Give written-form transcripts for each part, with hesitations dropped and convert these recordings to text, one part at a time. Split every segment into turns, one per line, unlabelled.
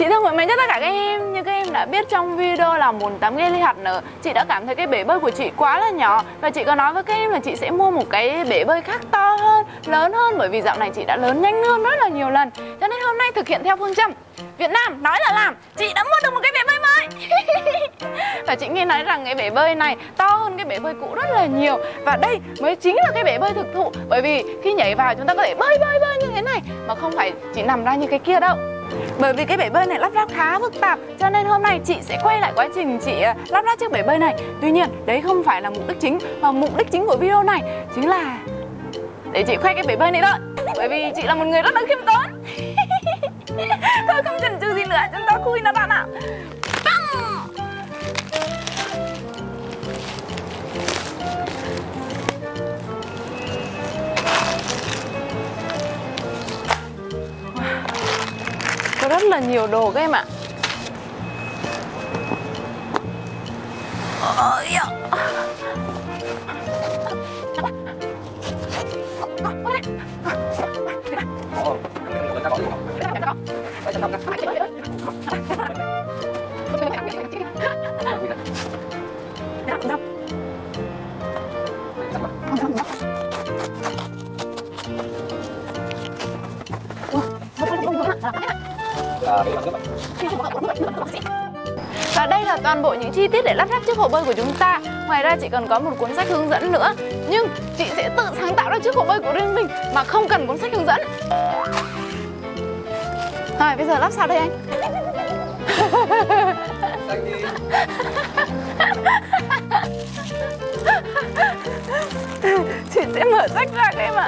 Chị thương mến cho tất cả các em. Như các em đã biết trong video là muốn tắm ghe ly hạt nở, chị đã cảm thấy cái bể bơi của chị quá là nhỏ. Và chị có nói với các em là chị sẽ mua một cái bể bơi khác to hơn, lớn hơn. Bởi vì dạo này chị đã lớn nhanh hơn rất là nhiều lần. Cho nên hôm nay thực hiện theo phương châm Việt Nam nói là làm, chị đã mua được một cái bể bơi mới. Và chị nghe nói rằng cái bể bơi này to hơn cái bể bơi cũ rất là nhiều. Và đây mới chính là cái bể bơi thực thụ. Bởi vì khi nhảy vào chúng ta có thể bơi như thế này, mà không phải chỉ nằm ra như cái kia đâu. Bởi vì cái bể bơi này lắp ráp khá phức tạp, cho nên hôm nay chị sẽ quay lại quá trình chị lắp ráp chiếc bể bơi này. Tuy nhiên đấy không phải là mục đích chính, mà mục đích chính của video này chính là để chị khoe cái bể bơi này thôi. Bởi vì chị là một người rất là khiêm tốn. Thôi không chần chừ gì nữa, chúng ta khui nó ra nào. Có rất là nhiều đồ các em ạ. Và đây là toàn bộ những chi tiết để lắp ráp chiếc hồ bơi của chúng ta. Ngoài ra chị còn có một cuốn sách hướng dẫn nữa. Nhưng chị sẽ tự sáng tạo ra chiếc hồ bơi của riêng mình mà không cần cuốn sách hướng dẫn. Rồi bây giờ lắp sao đây anh? Chị sẽ mở sách ra các em ạ.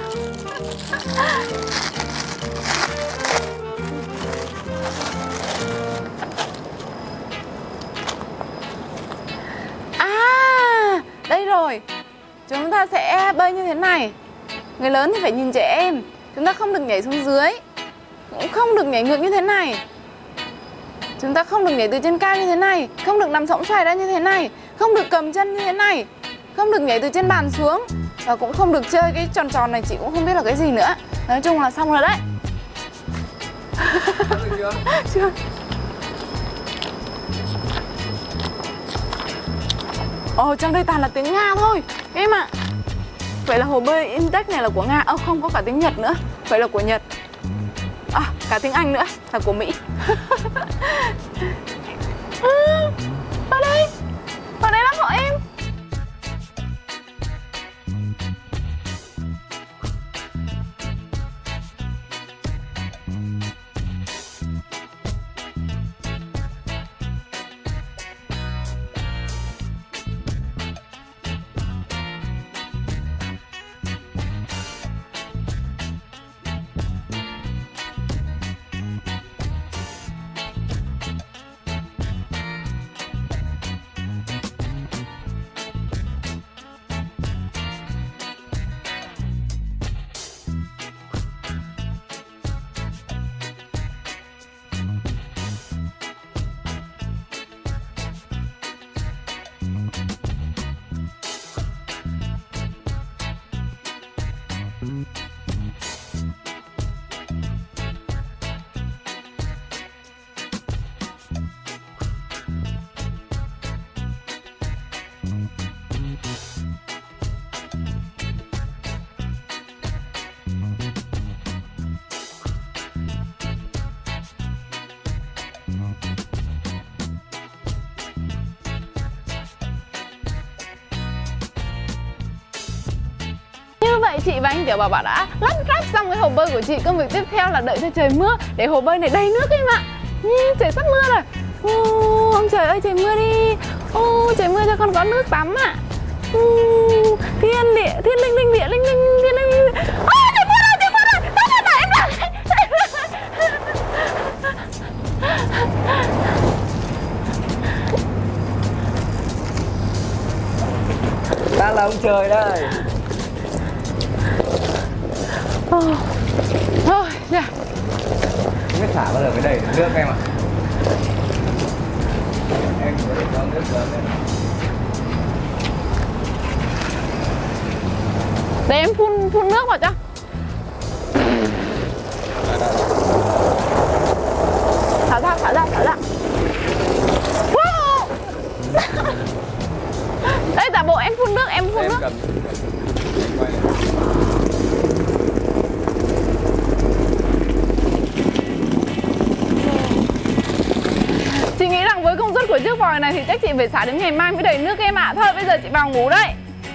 Đây rồi. Chúng ta sẽ bơi như thế này. Người lớn thì phải nhìn trẻ em. Chúng ta không được nhảy xuống dưới, cũng không được nhảy ngược như thế này. Chúng ta không được nhảy từ trên cao như thế này, không được nằm sõng xoài ra như thế này, không được cầm chân như thế này, không được nhảy từ trên bàn xuống, và cũng không được chơi cái tròn tròn này, chị cũng không biết là cái gì nữa. Nói chung là xong rồi đấy. Chưa. Ồ, trong đây toàn là tiếng Nga thôi em ạ. Vậy là hồ bơi Intex này là của Nga. Không có cả tiếng Nhật nữa. Vậy là của Nhật. Cả tiếng Anh nữa, là của Mỹ. Vào đây lắp hộ em. Vậy chị và anh Tiểu Bảo Bảo đã lắp ráp xong cái hồ bơi của chị. Công việc tiếp theo là đợi cho trời mưa để hồ bơi này đầy nước em ạ. Trời sắp mưa rồi. Ông trời ơi, trời mưa đi. Trời mưa cho con có nước tắm ạ. Thiên địa, thiên linh linh địa linh linh thiên linh. Trời mưa rồi, em rồi.
Đang là ông trời đây.
Thôi, yeah.
Không biết thả bao giờ mới đầy được nước em ạ. Em có thể cho nước lớn lên.
Để em phun nước vào cho. Thả ra, thả ra, thả ra. Wow. Đây giả bộ em phun nước, em phun nước.
Cầm. Quay này.
Chị nghĩ rằng với công suất của chiếc vòi này thì chắc chị phải xả đến ngày mai mới đầy nước em ạ. Thôi bây giờ chị vào ngủ đây.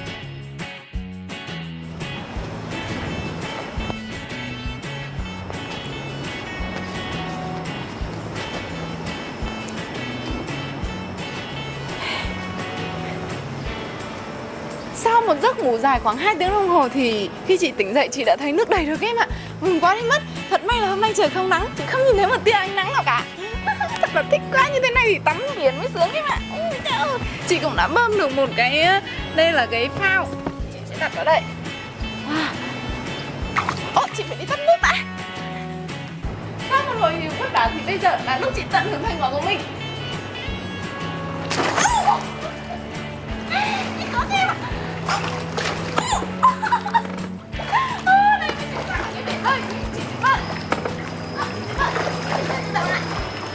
Sau một giấc ngủ dài khoảng 2 tiếng đồng hồ thì khi chị tỉnh dậy chị đã thấy nước đầy rồi em ạ. Mừng quá đi mất. Thật may là hôm nay trời không nắng, chị không nhìn thấy một tia ánh nắng nào cả. Thật là thích quá, như thế này thì tắm biển mới sướng em ạ. Chị cũng đã bơm được một cái, đây là cái phao, chị sẽ đặt ở đây. Ô, chị phải đi tắt nước đã. Sau một hồi nhiều vất vả thì bây giờ là lúc chị tận hưởng thành quả của mình. Chị có thêm ạ. Đây mình sẽ vào cái bể bơi. Chị sẽ bơi. Chị bơi. Chị đậu lại.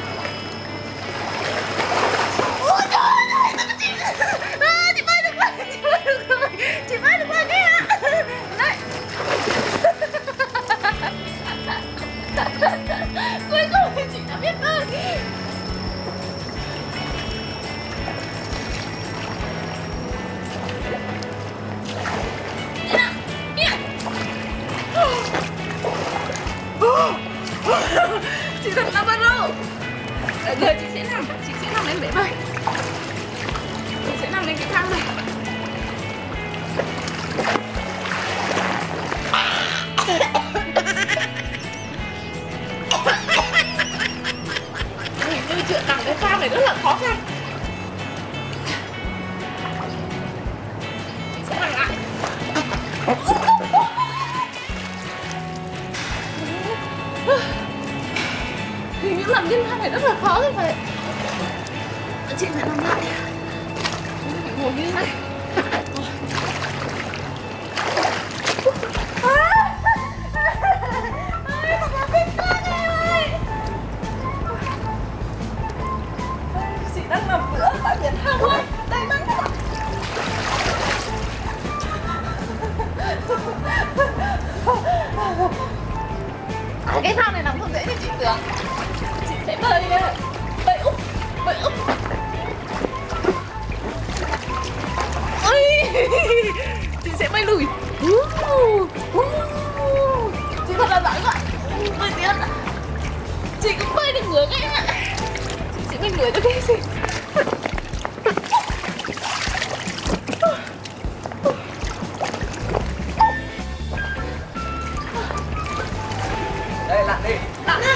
Ôi trời ơi, chị bơi được rồi. Chị bơi được rồi. Chị bơi được rồi kia ạ. Đây. Cuối cùng thì chị đã biết bơi. Chị thật là bận rộn. Giờ chị sẽ nằm lên bể bơi. Chị sẽ nằm lên cái thang này. Hình như chuyện nằm cái phao này rất là khó khăn. Chị sẽ nằm lại. Hình như làm liên thang này rất là khó rồi phải. Chị phải nằm lại. Chị phải ngồi như thế này. Thật là thích quá em ơi. Chị đang nằm giữa bãi biển Hà Nội. Đây nắng quá. Cái thang này nằm không dễ như chị tưởng. Chị sẽ bơi úp, bơi úp. Ôi, chị sẽ bơi lùi. Chị thật là giỏi quá. Bơi tiến. Chị cũng bơi được ngửa em ạ. Chị sẽ bơi ngửa cho cái gì.
Đây, lặn đi.
Lặn ha.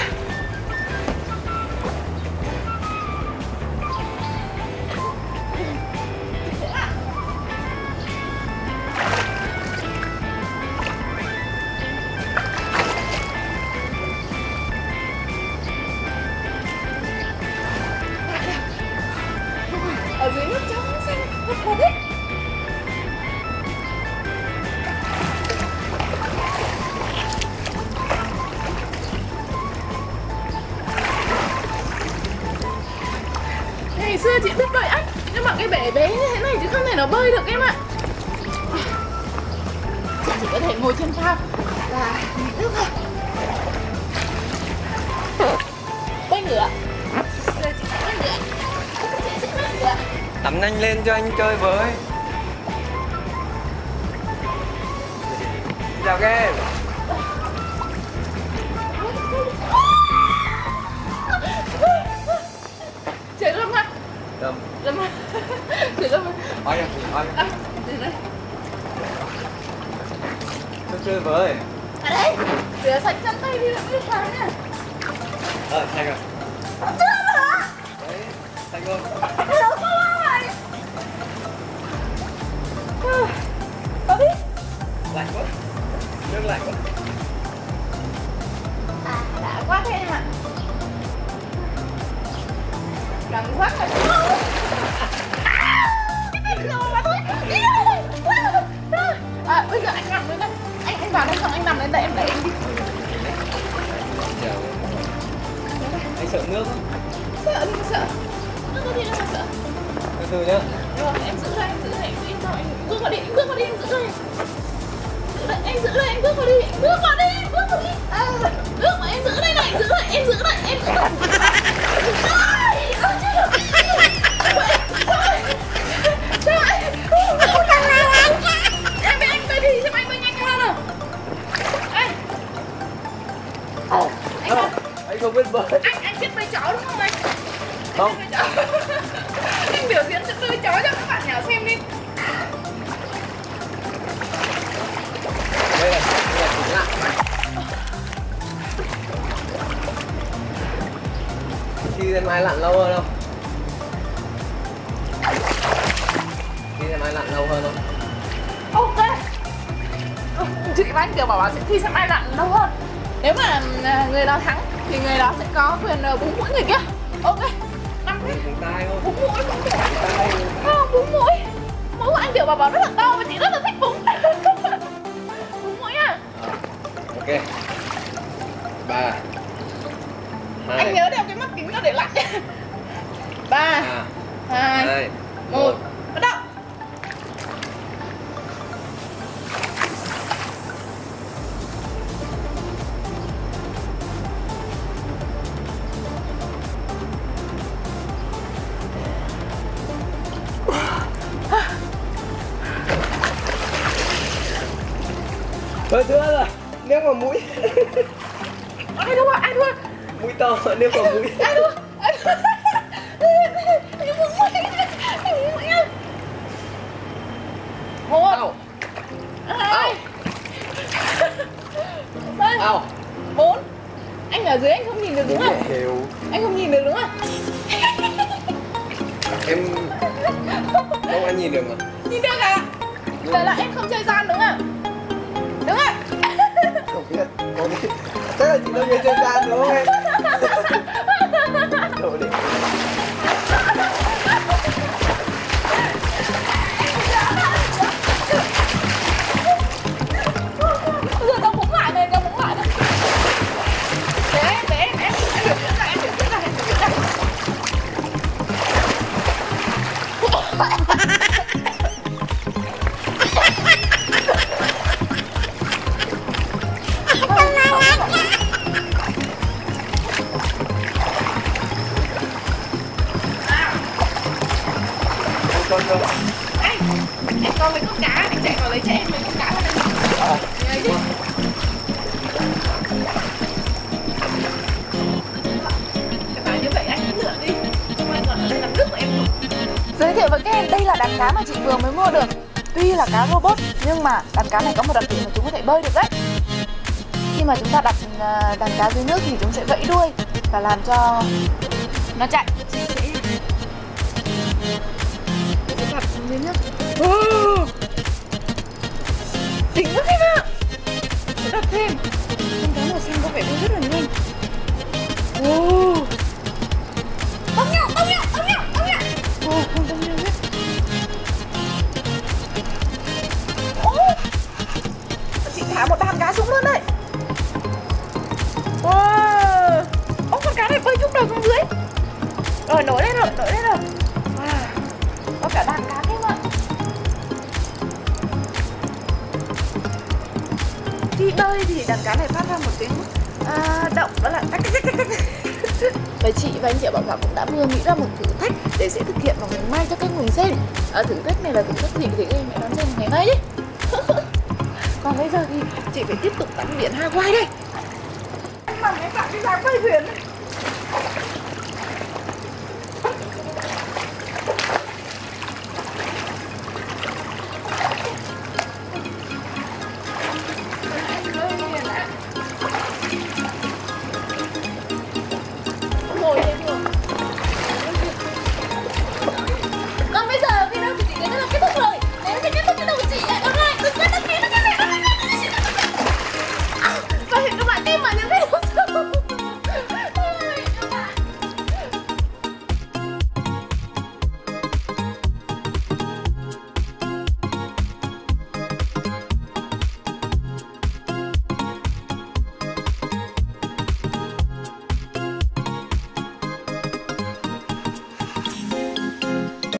Ở dưới nước trong xanh thật là thích. Ngày xưa chị biết bơi ếch, nhưng mà cái bể bé như thế này chứ không thể nào bơi được em ạ. Chị chỉ có thể ngồi trên phao và nhìn nước thôi. Bơi ngửa. Giờ chị sẽ bơi ngửa. Chị sẽ bơi ngửa.
Tắm nhanh lên cho anh chơi với. Chào các em.
Trời lâm ạ.
Lâm.
Lâm ạ. Trời lâm ạ.
Ôi, ôi.
Từ đây.
Tôi chơi với.
À đấy. Rửa sạch chân tay đi, biết sao nha.
Sạch rồi.
Chưa hả?
Đấy, sạch luôn.
Đâu có rồi. Có biết.
Lạnh quá. Nước lạnh quá.
À, đã quá thế em ạ. Cảm giác là bây giờ anh nằm lên đây. Anh vào đây xong anh nằm lên đây em đẩy em đi.
Chào. Anh sợ nước không?
Sợ thì sợ. Nước có gì đâu mà sợ.
Từ từ nhá.
Rồi, em giữ đây, em giữ đây, em giữ yên thôi. Anh bước vào đi, anh bước vào đi, em giữ đây. Giữ đây, anh giữ đây, anh bước vào đi, anh bước vào đi, anh bước vào đi. À, bước mà em giữ đây này, em giữ đây, em giữ đây, em giữ đây. Ai, ôi chết rồi. Em với anh bơi đi, xem anh bơi nhanh hơn nào. Ê.
Anh không biết bơi.
Anh biết bơi chó đúng không anh?
Không.
Anh biểu diễn bơi chó cho các bạn nhỏ xem đi.
Đây là chỉnh lại. Đi xem ai lặn lâu hơn không? Đi xem ai lặn lâu hơn không?
Ok. Chị và anh Kiều bảo là sẽ thi xem ai lặn lâu hơn. Nếu mà người nào thắng thì người đó sẽ có quyền búng mũi người kia. Ok. 5 phút.
Búng tai thôi.
Búng mũi, búng mũi. Không, búng mũi. Mũi của anh Kiều bảo rất là to và chị rất là thích búng. Búng mũi à.
Ok. 3 2
Anh nhớ đeo cái mắt kính đó để lặn. 3 2 1 bắt đầu.
Bơi thưa rồi, nước vào mũi.
Ai thua, ai thua?
Mũi to, nước vào mũi.
Ai thua? Ai thua? Anh muốn mũi, anh muốn mũi nha. 1 2 3 4. Anh ở dưới anh không nhìn được đúng không?
Hiểu.
Anh không nhìn được đúng không?
Em không anh nhìn được mà.
Nhìn được à? Vậy là em không chơi gian đúng không? Đúng không?
Không biết. Không biết. Chắc là chị đâu như chơi gian đúng không em? Thôi đi.
Bây giờ tao búng lại này, tao búng lại này. Để em biểu diễn ra, em biểu diễn ra, em biểu diễn ra.
Con không?
Anh con lấy con cá, anh chạy vào lấy cho em lấy con cá này. Đây đi. Các bạn như vậy anh cứ lựa đi. Không ai còn ở đây làm nước của em rồi. Giới thiệu với các em, đây là đàn cá mà chị vừa mới mua được. Tuy là cá robot nhưng mà đàn cá này có một đặc điểm là chúng có thể bơi được đấy. Khi mà chúng ta đặt đàn cá dưới nước thì chúng sẽ vẫy đuôi và làm cho nó chạy. Chị sẽ đặt dưới nước. Đỉnh quá em ạ. Sẽ đặt thêm. Con cá màu xanh có vẻ bơi rất là nhanh. Tông nhau, tông nhau, tông nhau, tông nhau. Không tông nhau hết. Chị thả một đàn cá xuống luôn đấy. Con cá này bơi trúng đầu xuống dưới. Rồi nổi lên rồi, nổi lên rồi. Có cả đàn cá thêm ạ. Khi bơi thì đàn cá này phát ra một tiếng động, đó là tách. Và chị và anh chị Bảo Thảo cũng đã vừa nghĩ ra một thử thách để sẽ thực hiện vào ngày mai cho các người xem. Thử thách này là thử thách gì thì các em hãy đón xem ngày mai nhé. Còn bây giờ thì chị phải tiếp tục tắm biển Hawaii đây. Mà mấy bạn đi ra bơi thuyền.